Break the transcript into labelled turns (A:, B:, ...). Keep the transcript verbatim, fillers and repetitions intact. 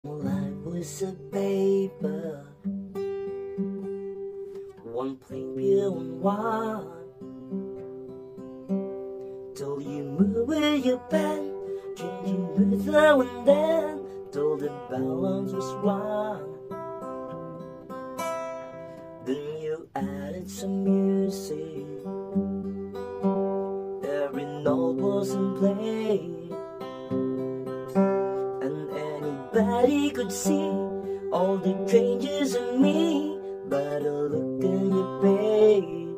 A: Life was a paper, one plain beer and wine. Told you move where you been, changing mood now and then. Told the balance was wrong. Then you added some music, every note wasn't played. Anybody could see all the changes in me by the look in your face.